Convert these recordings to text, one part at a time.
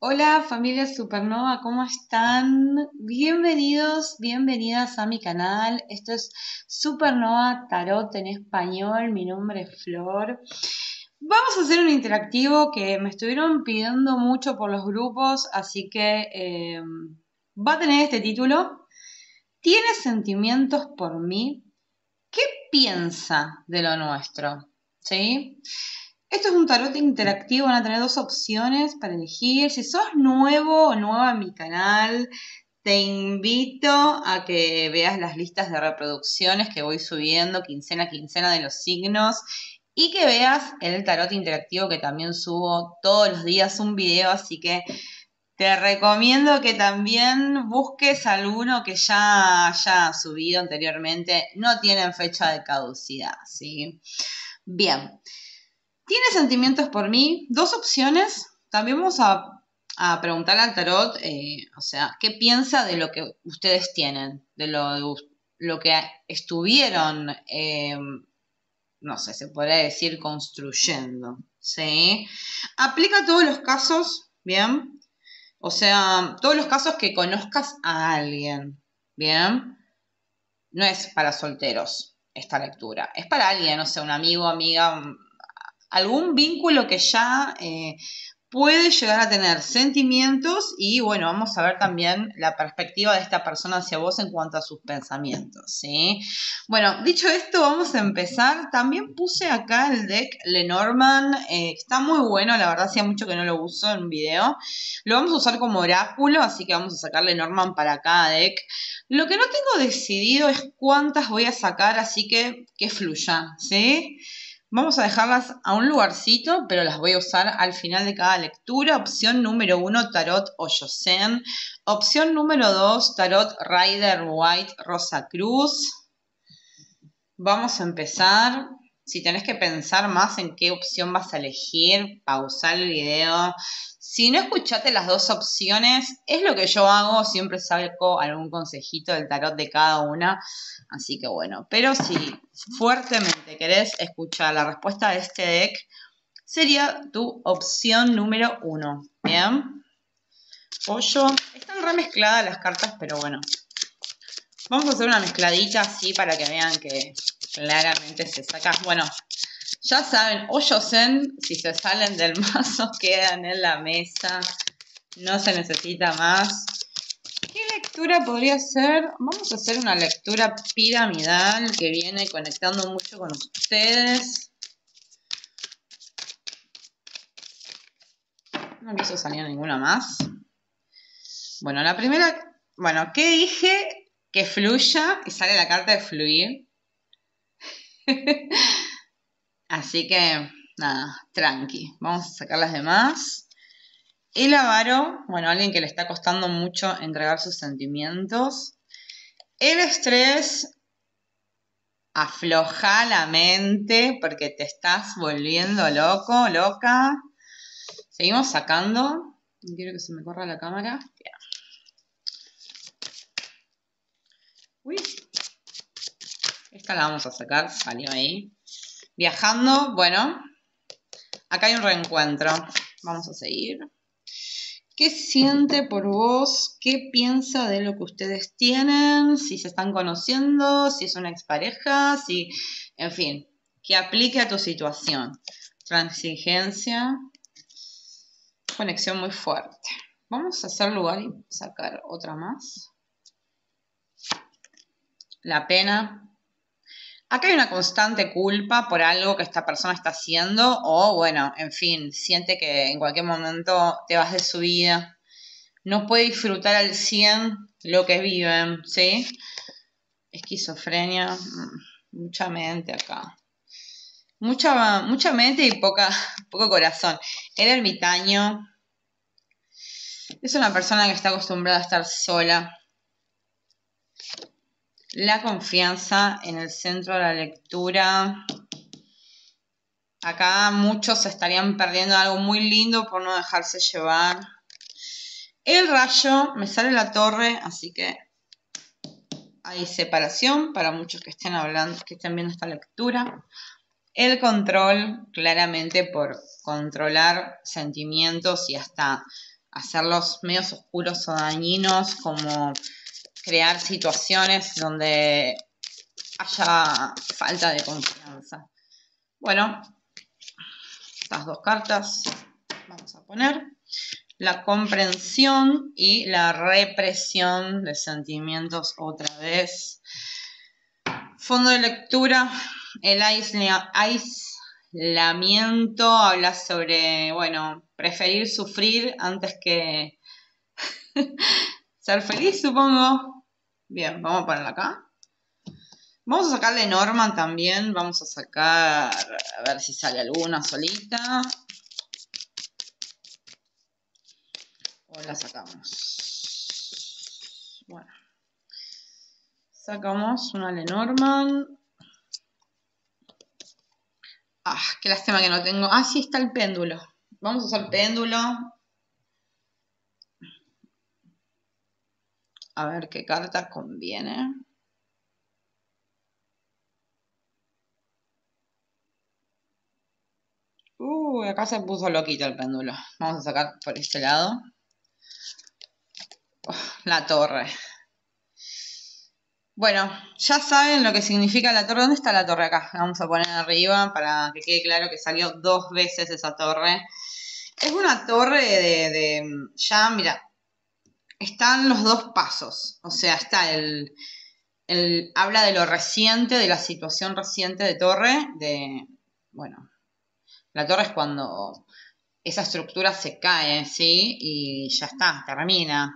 Hola familia Supernova, ¿cómo están? Bienvenidos, bienvenidas a mi canal. Esto es Supernova Tarot en español. Mi nombre es Flor. Vamos a hacer un interactivo que me estuvieron pidiendo mucho por los grupos, así que va a tener este título. ¿Tiene sentimientos por mí? ¿Qué piensa de lo nuestro? ¿Sí? Esto es un tarot interactivo, van a tener dos opciones para elegir. Si sos nuevo o nueva en mi canal, te invito a que veas las listas de reproducciones que voy subiendo quincena a quincena de los signos y que veas el tarot interactivo que también subo todos los días un video, así que te recomiendo que también busques alguno que ya haya subido anteriormente. No tienen fecha de caducidad, ¿sí? Bien. ¿Tiene sentimientos por mí? Dos opciones. También vamos a preguntarle al tarot, o sea, ¿qué piensa de lo que ustedes tienen? De lo que estuvieron, no sé, se podría decir construyendo, ¿sí? Aplica a todos los casos, ¿bien? O sea, todos los casos que conozcas a alguien, ¿bien? No es para solteros esta lectura, es para alguien, no sé, un amigo, amiga, algún vínculo que ya puede llegar a tener sentimientos y bueno, vamos a ver también la perspectiva de esta persona hacia vos en cuanto a sus pensamientos, ¿sí? Bueno, dicho esto, vamos a empezar. También puse acá el deck Lenormand, está muy bueno, la verdad hacía mucho que no lo uso en un video. Lo vamos a usar como oráculo, así que vamos a sacar Lenormand para cada deck. Lo que no tengo decidido es cuántas voy a sacar, así que fluya, ¿sí? Vamos a dejarlas a un lugarcito, pero las voy a usar al final de cada lectura. Opción número 1, Tarot Oyosen. Opción número 2, Tarot Rider White Rosa Cruz. Vamos a empezar. Si tenés que pensar más en qué opción vas a elegir, pausar el video. Si no escuchaste las dos opciones, es lo que yo hago, siempre saco algún consejito del tarot de cada una. Así que bueno, pero si fuertemente querés escuchar la respuesta de este deck, sería tu opción número 1. ¿Bien? Pollo. Están remezcladas las cartas, pero bueno. Vamos a hacer una mezcladita así para que vean que claramente se saca. Bueno, ya saben, Oyosen, si se salen del mazo, quedan en la mesa. No se necesita más. ¿Qué lectura podría ser? Vamos a hacer una lectura piramidal que viene conectando mucho con ustedes. No quiso salir ninguna más. Bueno, la primera... Bueno, ¿qué dije? Que fluya y sale la carta de fluir. Así que, nada, tranqui. Vamos a sacar las demás. El avaro, bueno, alguien que le está costando mucho entregar sus sentimientos. El estrés, afloja la mente porque te estás volviendo loco, loca. Seguimos sacando. No quiero que se me corra la cámara. Bien. Uy. Esta la vamos a sacar, salió ahí. Viajando, bueno. Acá hay un reencuentro. Vamos a seguir. ¿Qué siente por vos? ¿Qué piensa de lo que ustedes tienen? Si se están conociendo, si es una expareja, si, en fin, que aplique a tu situación. Transigencia, conexión muy fuerte. Vamos a hacer lugar y sacar otra más. La pena. Acá hay una constante culpa por algo que esta persona está haciendo o, bueno, en fin, siente que en cualquier momento te vas de su vida. No puede disfrutar al 100 lo que viven, ¿sí? Esquizofrenia, mucha mente acá. Mucha mente y poco corazón. El ermitaño es una persona que está acostumbrada a estar sola. La confianza en el centro de la lectura. Acá muchos se estarían perdiendo algo muy lindo por no dejarse llevar. El rayo, me sale la torre, así que hay separación para muchos que estén hablando, que estén viendo esta lectura. El control, claramente por controlar sentimientos y hasta hacerlos medios oscuros o dañinos, como crear situaciones donde haya falta de confianza. Bueno, estas dos cartas vamos a poner. La comprensión y la represión de sentimientos otra vez. Fondo de lectura, el aislamiento habla sobre, bueno, preferir sufrir antes que ser feliz, supongo. Bien, vamos a ponerla acá. Vamos a sacarle Norman también. Vamos a sacar, a ver si sale alguna solita. O la sacamos. Bueno. Sacamos una Lenormand. Ah, qué lástima que no tengo. Ah, sí está el péndulo. Vamos a usar péndulo. A ver qué carta conviene. Acá se puso loquito el péndulo. Vamos a sacar por este lado. La torre. Bueno, ya saben lo que significa la torre. ¿Dónde está la torre? Acá. La vamos a poner arriba para que quede claro que salió 2 veces esa torre. Es una torre ya, mira, están los 2 pasos. O sea, está habla de lo reciente, de la situación reciente de torre. Bueno, la torre es cuando esa estructura se cae, ¿sí? Y ya está, termina.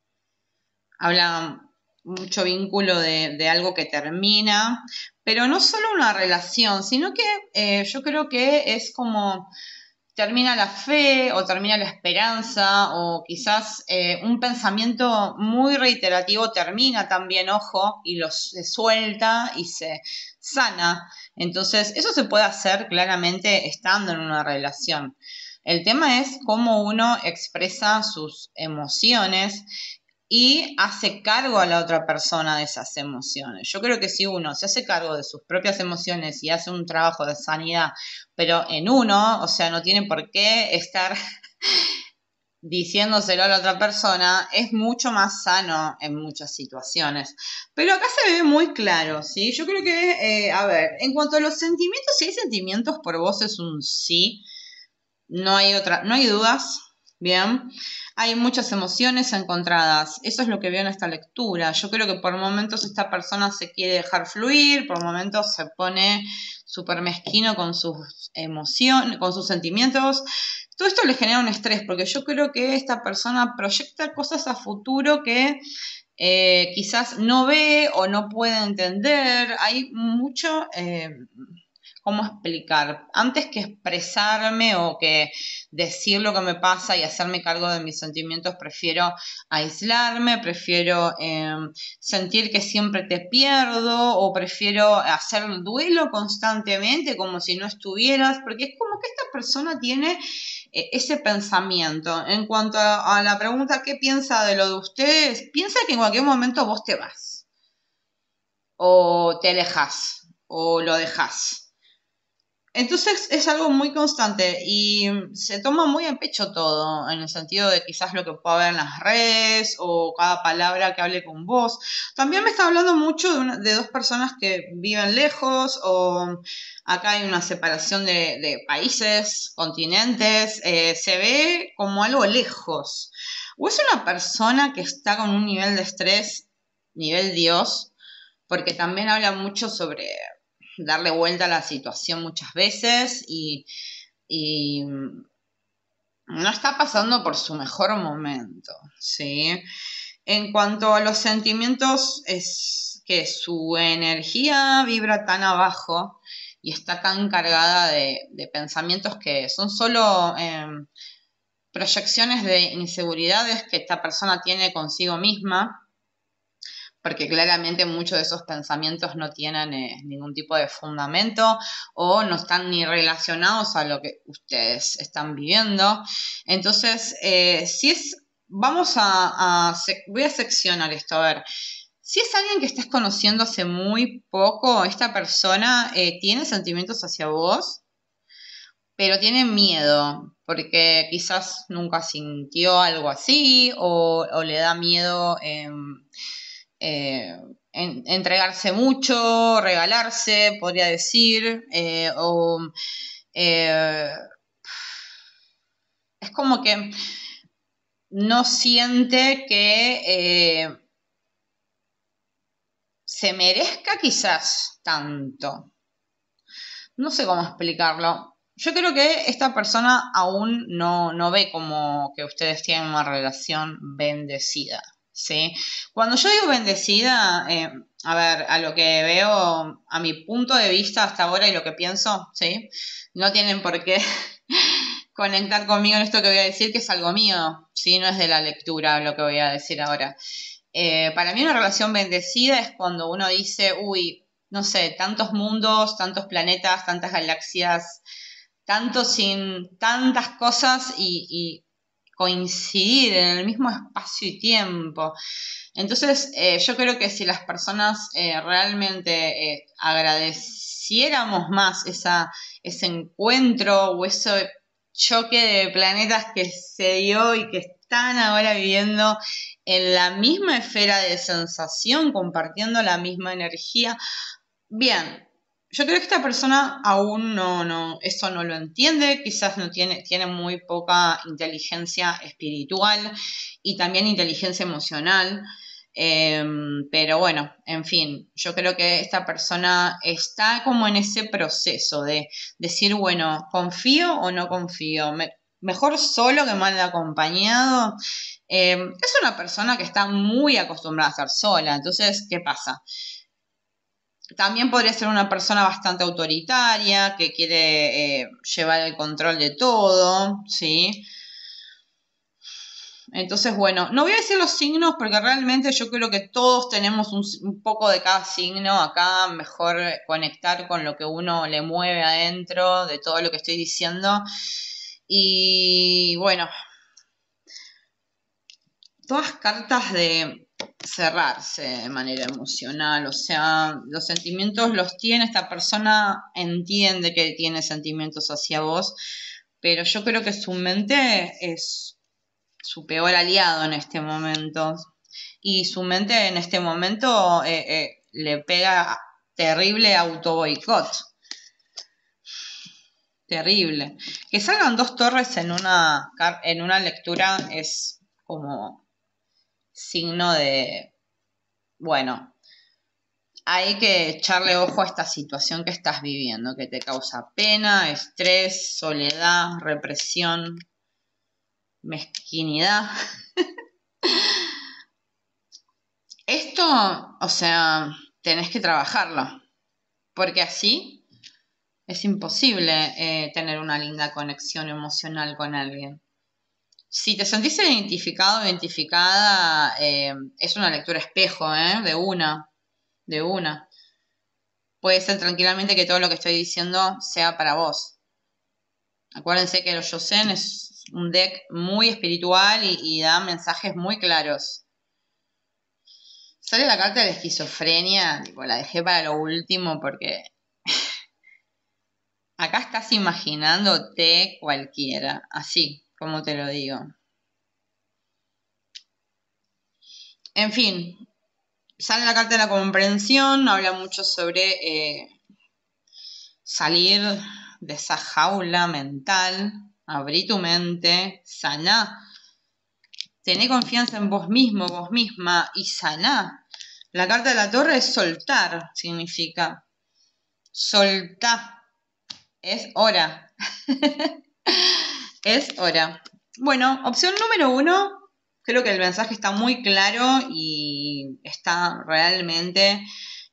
Habla mucho vínculo de algo que termina, pero no solo una relación, sino que yo creo que es como termina la fe o termina la esperanza o quizás un pensamiento muy reiterativo termina también, ojo, y se suelta y se sana. Entonces, eso se puede hacer claramente estando en una relación. El tema es cómo uno expresa sus emociones y hace cargo a la otra persona de esas emociones. Yo creo que si uno se hace cargo de sus propias emociones y hace un trabajo de sanidad, pero en uno, o sea, no tiene por qué estar diciéndoselo a la otra persona, es mucho más sano en muchas situaciones. Pero acá se ve muy claro, ¿sí? Yo creo que, a ver, en cuanto a los sentimientos, si hay sentimientos por vos es un sí, no hay dudas, bien. Hay muchas emociones encontradas. Eso es lo que veo en esta lectura. Yo creo que por momentos esta persona se quiere dejar fluir, por momentos se pone súper mezquino con sus emociones, con sus sentimientos. Todo esto le genera un estrés, porque yo creo que esta persona proyecta cosas a futuro que quizás no ve o no puede entender. Hay mucho... ¿cómo explicar? Antes que expresarme o que decir lo que me pasa y hacerme cargo de mis sentimientos, prefiero aislarme, prefiero sentir que siempre te pierdo o prefiero hacer duelo constantemente como si no estuvieras, porque es como que esta persona tiene ese pensamiento. En cuanto a la pregunta, ¿qué piensa de lo de ustedes? Piensa que en cualquier momento vos te vas o te alejas o lo dejas. Entonces es algo muy constante y se toma muy en pecho todo, en el sentido de quizás lo que pueda ver en las redes o cada palabra que hable con vos. También me está hablando mucho de 2 personas que viven lejos o acá hay una separación de países, continentes, se ve como algo lejos. O es una persona que está con un nivel de estrés, nivel Dios, porque también habla mucho sobre darle vuelta a la situación muchas veces y no está pasando por su mejor momento, ¿sí? En cuanto a los sentimientos, es que su energía vibra tan abajo y está tan cargada de pensamientos que son solo proyecciones de inseguridades que esta persona tiene consigo misma, porque claramente muchos de esos pensamientos no tienen ningún tipo de fundamento o no están ni relacionados a lo que ustedes están viviendo. Entonces, voy a seccionar esto, a ver. Si es alguien que estás conociendo hace muy poco, esta persona tiene sentimientos hacia vos, pero tiene miedo. porque quizás nunca sintió algo así o le da miedo entregarse mucho, regalarse, podría decir, eh, es como que no siente que se merezca quizás tanto. No sé cómo explicarlo. Yo creo que esta persona aún no ve como que ustedes tienen una relación bendecida, ¿sí? Cuando yo digo bendecida, a ver, a lo que veo, a mi punto de vista hasta ahora y lo que pienso, ¿sí? No tienen por qué conectar conmigo en esto que voy a decir, que es algo mío, ¿sí? No es de la lectura lo que voy a decir ahora. Para mí una relación bendecida es cuando uno dice, uy, no sé, tantos mundos, tantos planetas, tantas galaxias, tanto sin tantas cosas y coincidir en el mismo espacio y tiempo. Entonces, yo creo que si las personas realmente agradeciéramos más ese encuentro o ese choque de planetas que se dio y que están ahora viviendo en la misma esfera de sensación, compartiendo la misma energía. Bien, yo creo que esta persona aún eso no lo entiende, quizás no tiene muy poca inteligencia espiritual y también inteligencia emocional. Pero bueno, en fin, yo creo que esta persona está como en ese proceso de decir, bueno, ¿confío o no confío? Mejor solo que mal acompañado. Es una persona que está muy acostumbrada a estar sola, entonces, ¿qué pasa? También podría ser una persona bastante autoritaria, que quiere llevar el control de todo, ¿sí? Entonces, bueno, no voy a decir los signos porque realmente yo creo que todos tenemos un poco de cada signo. Acá mejor conectar con lo que uno le mueve adentro de todo lo que estoy diciendo. Y bueno, todas cartas de cerrarse de manera emocional, o sea, los sentimientos los tiene, esta persona entiende que tiene sentimientos hacia vos, pero yo creo que su mente es su peor aliado en este momento. Y su mente en este momento le pega terrible auto boicot. Terrible. Que salgan dos torres en una lectura es como signo de, bueno, hay que echarle ojo a esta situación que estás viviendo, que te causa pena, estrés, soledad, represión, mezquinidad. Esto, o sea, tenés que trabajarlo, porque así es imposible tener una linda conexión emocional con alguien. Si te sentís identificado o identificada, es una lectura espejo, de una. Puede ser tranquilamente que todo lo que estoy diciendo sea para vos. Acuérdense que los Yosen es un deck muy espiritual y da mensajes muy claros. Sale la carta de la esquizofrenia, tipo, la dejé para lo último porque acá estás imaginándote cualquiera, así como te lo digo. En fin, sale la carta de la comprensión, habla mucho sobre salir de esa jaula mental, abrí tu mente, saná, tené confianza en vos mismo, vos misma y saná. La carta de la torre es soltar, significa soltá, es hora. Es hora. Bueno, opción número 1, creo que el mensaje está muy claro y está realmente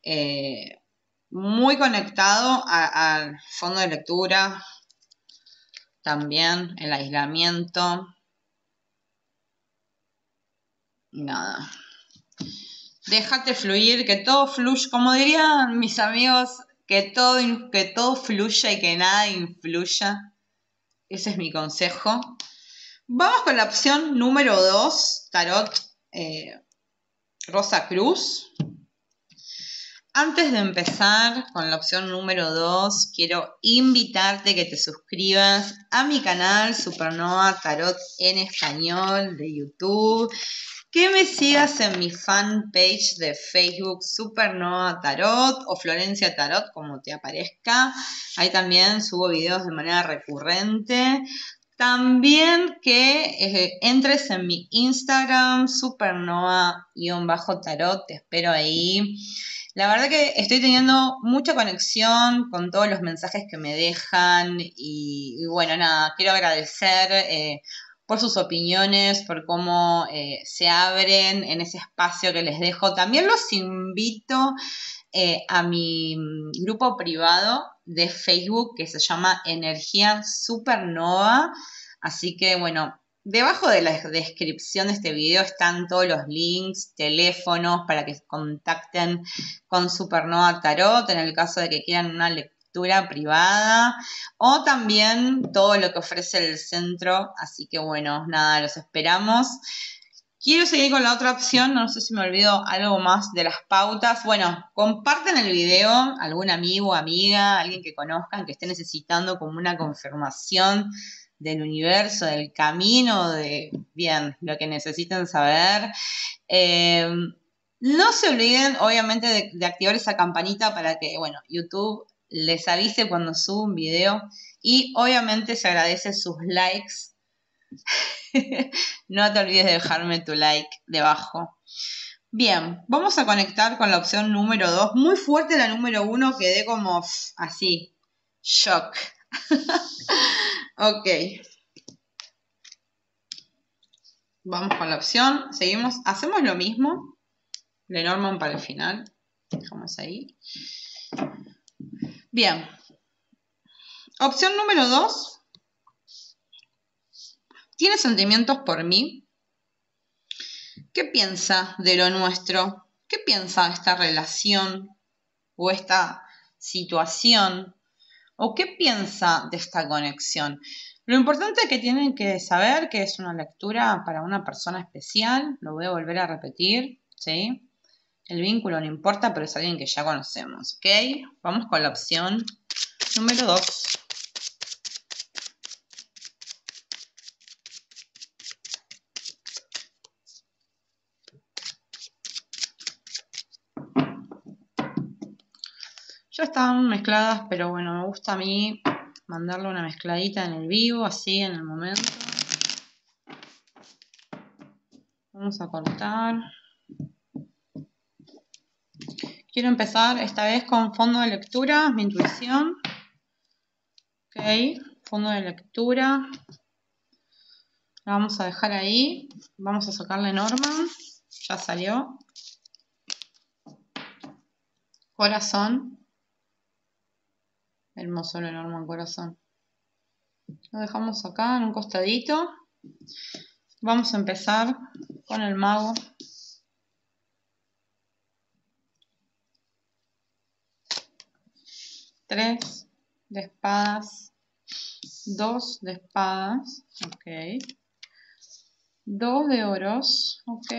muy conectado al fondo de lectura, también el aislamiento. Nada. Déjate fluir, que todo fluya, como dirían mis amigos, que todo fluya y que nada influya. Ese es mi consejo. Vamos con la opción número 2, Tarot Rosa Cruz. Antes de empezar con la opción número 2, quiero invitarte a que te suscribas a mi canal Supernova Tarot en español de YouTube, que me sigas en mi fanpage de Facebook Supernova Tarot o Florencia Tarot, como te aparezca. Ahí también subo videos de manera recurrente. También que entres en mi Instagram, supernova-tarot, te espero ahí. La verdad que estoy teniendo mucha conexión con todos los mensajes que me dejan y bueno, nada, quiero agradecer por sus opiniones, por cómo se abren en ese espacio que les dejo. También los invito a mi grupo privado de Facebook que se llama Energía Supernova. Así que bueno, debajo de la descripción de este video están todos los links, teléfonos para que contacten con Supernova Tarot en el caso de que quieran una lectura privada o también todo lo que ofrece el centro. Así que bueno, nada, los esperamos. Quiero seguir con la otra opción, no sé si me olvido algo más de las pautas. Bueno, comparten el video, algún amigo, amiga, alguien que conozcan, que esté necesitando como una confirmación del universo, del camino, de, bien, lo que necesiten saber. No se olviden, obviamente, de activar esa campanita para que, bueno, YouTube les avise cuando subo un video. Y obviamente se agradece sus likes. No te olvides de dejarme tu like debajo. Bien, vamos a conectar con la opción número 2. Muy fuerte la número 1, quedé como así, shock. Ok. Vamos con la opción, seguimos, hacemos lo mismo. Lenormand para el final. Dejamos ahí. Bien. Opción número 2. ¿Tiene sentimientos por mí? ¿Qué piensa de lo nuestro? ¿Qué piensa de esta relación o esta situación? ¿O qué piensa de esta conexión? Lo importante que tienen que saber que es una lectura para una persona especial, lo voy a volver a repetir, ¿sí? El vínculo no importa, pero es alguien que ya conocemos, ¿ok? Vamos con la opción número 2. Ya están mezcladas, pero bueno, me gusta a mí mandarle una mezcladita en el vivo, así en el momento. Vamos a cortar. Quiero empezar esta vez con fondo de lectura, mi intuición. Ok, fondo de lectura. La vamos a dejar ahí. Vamos a sacarle Norman. Ya salió. Corazón. Hermoso el Norman corazón. Lo dejamos acá en un costadito. Vamos a empezar con el mago. Tres de espadas. 2 de espadas. Ok. 2 de oros. Ok.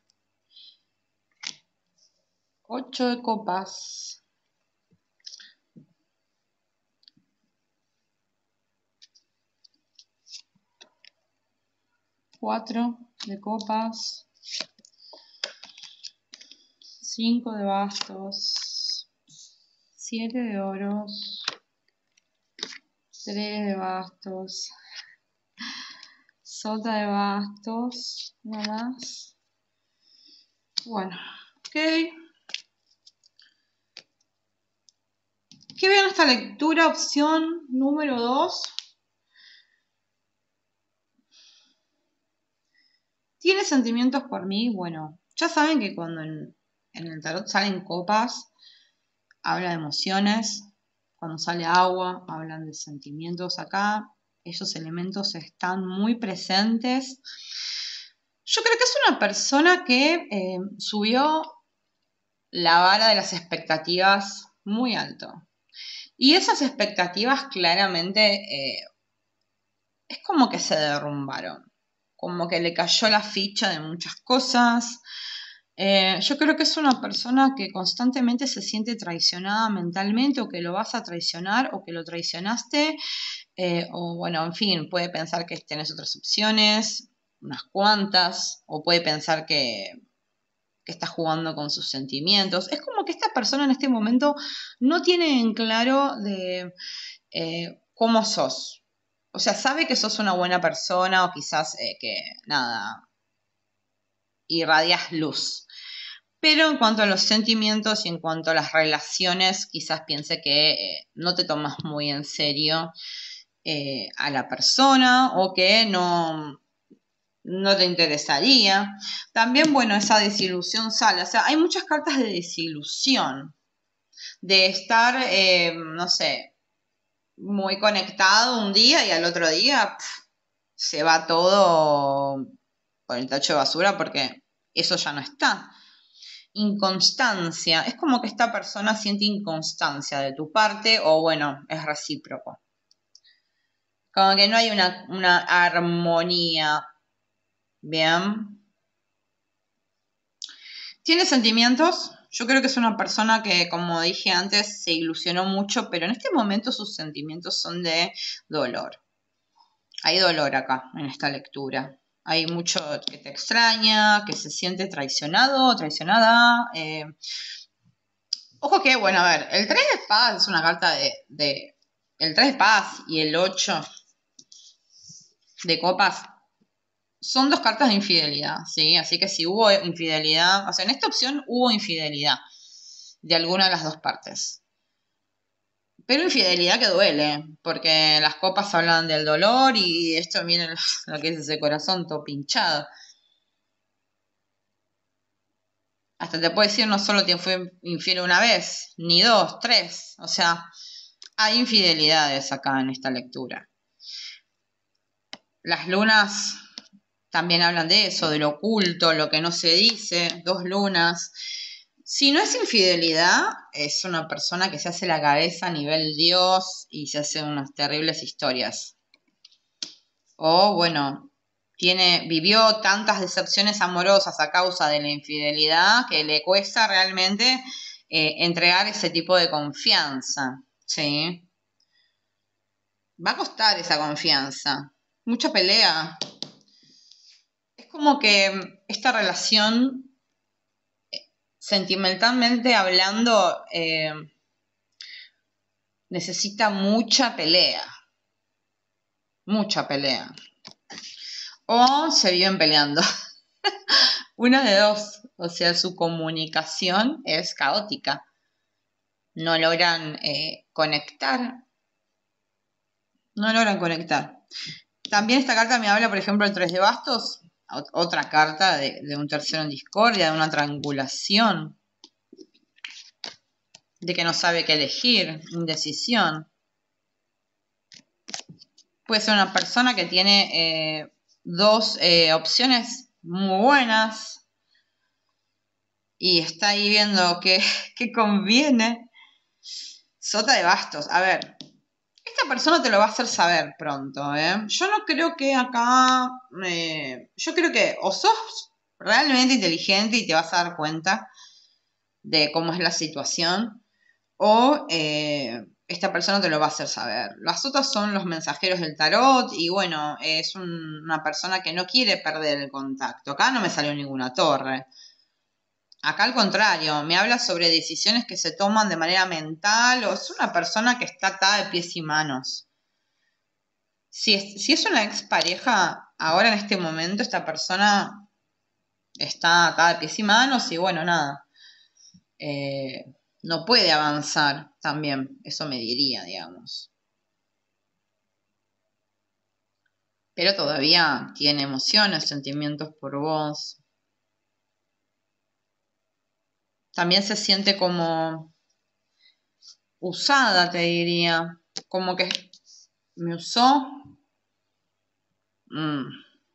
8 de copas. 4 de copas. 5 de bastos. 7 de oros. 3 de bastos. Sota de bastos. Una más. Bueno, ok. ¿Qué bien esta lectura? Opción número 2. ¿Tiene sentimientos por mí? Bueno, ya saben que cuando en el tarot salen copas, habla de emociones. Cuando sale agua, hablan de sentimientos. Acá esos elementos están muy presentes. Yo creo que es una persona que subió la vara de las expectativas muy alto. Y esas expectativas claramente es como que se derrumbaron. Como que le cayó la ficha de muchas cosas. Yo creo que es una persona que constantemente se siente traicionada mentalmente o que lo vas a traicionar o que lo traicionaste o bueno, en fin, puede pensar que tenés otras opciones, unas cuantas, o puede pensar que está jugando con sus sentimientos. Es como que esta persona en este momento no tiene en claro de cómo sos. O sea, sabe que sos una buena persona o quizás que, nada, irradias luz. Pero en cuanto a los sentimientos y en cuanto a las relaciones, quizás piense que no te tomas muy en serio a la persona o que no te interesaría. También, bueno, esa desilusión sale. O sea, hay muchas cartas de desilusión, de estar, no sé, muy conectado un día y al otro día se va todo por el tacho de basura porque eso ya no está. Inconstancia. Es como que esta persona siente inconstancia de tu parte o bueno, es recíproco. Como que no hay una armonía. Bien. ¿Tiene sentimientos? Yo creo que es una persona que, como dije antes, se ilusionó mucho, pero en este momento sus sentimientos son de dolor. Hay dolor acá, en esta lectura. Hay mucho que te extraña, que se siente traicionado o traicionada. Ojo que, bueno, a ver, el 3 de espadas es una carta el 3 de espadas y el 8 de copas son dos cartas de infidelidad, ¿sí? Así que si hubo infidelidad, o sea, en esta opción hubo infidelidad de alguna de las dos partes. Pero infidelidad que duele, porque las copas hablan del dolor y esto, miren lo que es ese corazón todo pinchado. Hasta te puedo decir, no solo te fue infiel una vez, ni dos, tres. O sea, hay infidelidades acá en esta lectura. Las lunas también hablan de eso, de lo oculto, lo que no se dice, dos lunas. Si no es infidelidad, es una persona que se hace la cabeza a nivel Dios y se hace unas terribles historias. O bueno, vivió tantas decepciones amorosas a causa de la infidelidad que le cuesta realmente entregar ese tipo de confianza. ¿Sí? Va a costar esa confianza. Mucha pelea. Es como que esta relación, sentimentalmente hablando, necesita mucha pelea. Mucha pelea. O se viven peleando. Una de dos. O sea, su comunicación es caótica. No logran conectar. No logran conectar. También esta carta me habla, por ejemplo, el 3 de bastos. Otra carta de un tercero en discordia, de una triangulación. De que no sabe qué elegir. Indecisión. Puede ser una persona que tiene dos opciones muy buenas y está ahí viendo qué conviene. Sota de bastos. A ver, esta persona te lo va a hacer saber pronto, ¿eh? Yo no creo que acá... yo creo que o sos realmente inteligente y te vas a dar cuenta de cómo es la situación, o esta persona te lo va a hacer saber. Las otras son los mensajeros del tarot y bueno, es una persona que no quiere perder el contacto. Acá no me salió ninguna torre. Acá al contrario, me habla sobre decisiones que se toman de manera mental o es una persona que está atada de pies y manos. Si es una expareja, ahora en este momento esta persona está atada de pies y manos y bueno, nada. No puede avanzar también, eso me diría, digamos. Pero todavía tiene emociones, sentimientos por vos. También se siente como usada, te diría. Como que me usó. Mm.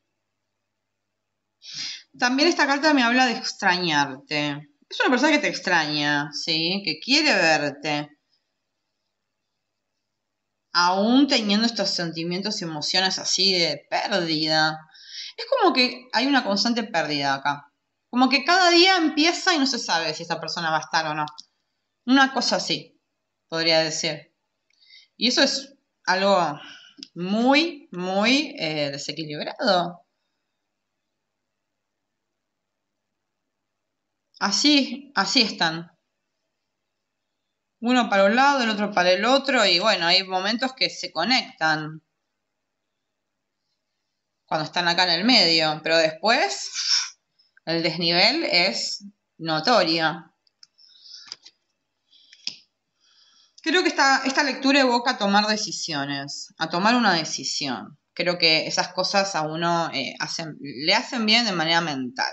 También esta carta me habla de extrañarte. Es una persona que te extraña, ¿sí? Que quiere verte. Aún teniendo estos sentimientos y emociones así de pérdida. Es como que hay una constante pérdida acá. Como que cada día empieza y no se sabe si esa persona va a estar o no. Una cosa así, podría decir. Y eso es algo muy, muy desequilibrado. Así están. Uno para un lado, el otro para el otro, y bueno, hay momentos que se conectan cuando están acá en el medio, pero después el desnivel es notorio. Creo que esta lectura evoca a tomar decisiones, a tomar una decisión. Creo que esas cosas a uno le hacen bien de manera mental.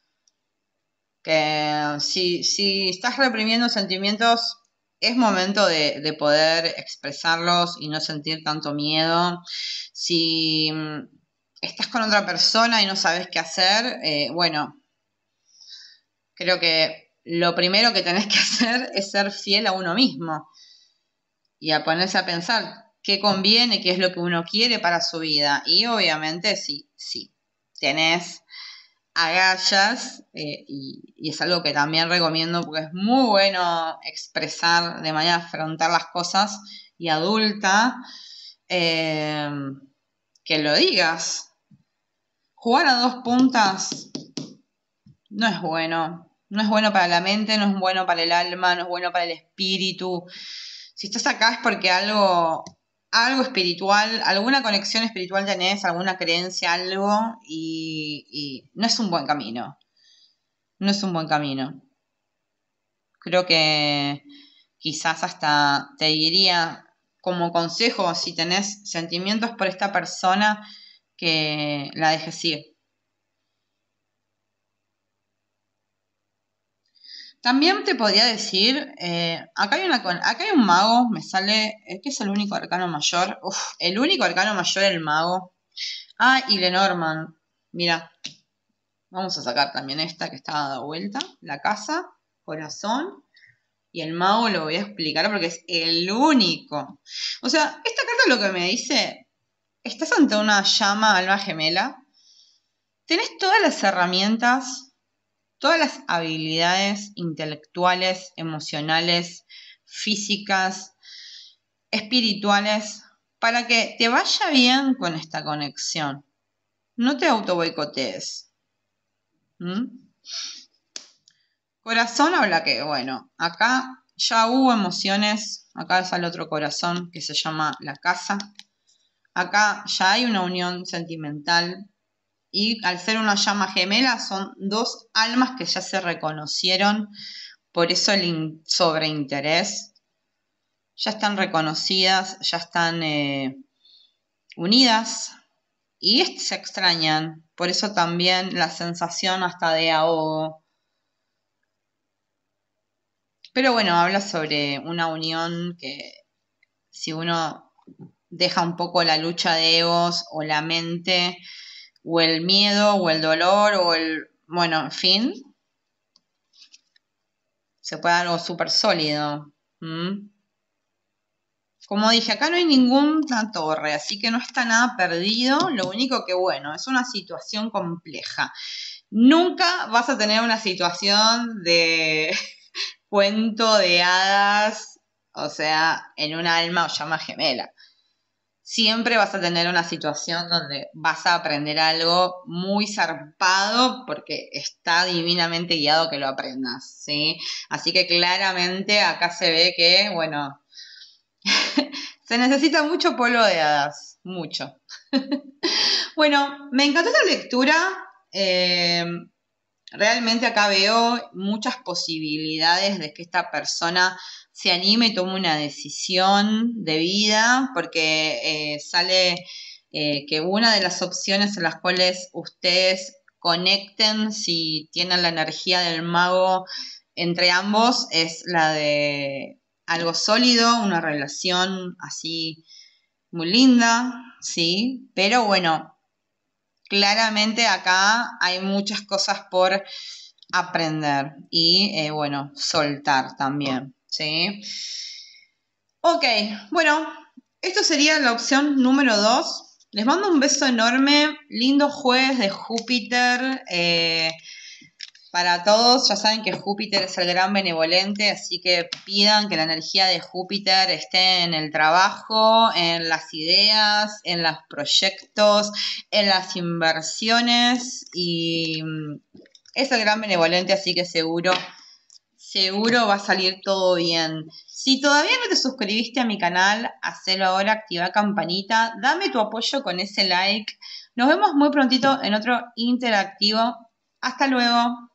Que si estás reprimiendo sentimientos, es momento de poder expresarlos y no sentir tanto miedo. Si estás con otra persona y no sabes qué hacer, bueno, creo que lo primero que tenés que hacer es ser fiel a uno mismo y a ponerse a pensar qué conviene, qué es lo que uno quiere para su vida. Y obviamente sí, tenés agallas y es algo que también recomiendo porque es muy bueno expresar de manera afrontar las cosas y adulta, que lo digas. Jugar a dos puntas no es bueno. No es bueno para la mente, no es bueno para el alma, no es bueno para el espíritu. Si estás acá es porque algo espiritual, alguna conexión espiritual tenés, alguna creencia, algo, y no es un buen camino. No es un buen camino. Creo que quizás hasta te diría como consejo, si tenés sentimientos por esta persona, que la dejes ir. También te podría decir, acá hay un mago, me sale, ¿qué es el único arcano mayor? Uf, el único arcano mayor, el mago. Ah, y Lenormand. Mira, vamos a sacar también esta que está dada vuelta. La casa, corazón. Y el mago lo voy a explicar porque es el único. O sea, esta carta lo que me dice, estás ante una llama alma gemela. Tenés todas las herramientas, todas las habilidades intelectuales, emocionales, físicas, espirituales, para que te vaya bien con esta conexión. No te auto boicotees. Corazón habla que, bueno, acá ya hubo emociones, acá sale otro corazón que se llama la casa. Acá ya hay una unión sentimental y al ser una llama gemela son dos almas que ya se reconocieron, por eso el sobreinterés. Ya están reconocidas, ya están unidas y se extrañan, por eso también la sensación hasta de ahogo. Pero bueno, habla sobre una unión que si uno deja un poco la lucha de egos o la mente o el miedo o el dolor o bueno, en fin, se puede dar algo súper sólido. Como dije, acá no hay ninguna torre, así que no está nada perdido. Lo único que, bueno, es una situación compleja. Nunca vas a tener una situación de cuento de hadas, o sea, en un alma o llama gemela. Siempre vas a tener una situación donde vas a aprender algo muy zarpado porque está divinamente guiado que lo aprendas, ¿sí? Así que claramente acá se ve que, bueno, se necesita mucho polvo de hadas, mucho. Bueno, me encantó esta lectura. Realmente acá veo muchas posibilidades de que esta persona se anime y tome una decisión de vida, porque sale que una de las opciones en las cuales ustedes conecten, si tienen la energía del mago entre ambos, es la de algo sólido, una relación así muy linda, ¿sí? Pero bueno, claramente acá hay muchas cosas por aprender y, bueno, soltar también, ¿sí? Ok, bueno, esto sería la opción número 2. Les mando un beso enorme, lindo jueves de Júpiter. Para todos, ya saben que Júpiter es el gran benevolente, así que pidan que la energía de Júpiter esté en el trabajo, en las ideas, en los proyectos, en las inversiones y es el gran benevolente, así que seguro va a salir todo bien. Si todavía no te suscribiste a mi canal, hacelo ahora, activa campanita, dame tu apoyo con ese like. Nos vemos muy prontito en otro interactivo. Hasta luego.